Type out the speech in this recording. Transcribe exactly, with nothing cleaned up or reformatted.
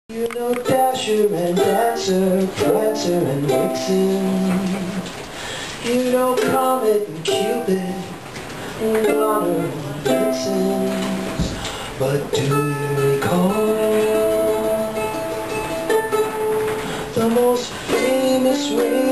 You know Dasher and Dancer, Prancer and Vixen. You know Comet and Cupid, and Donner and Vixens. But do you recall the most famous ring?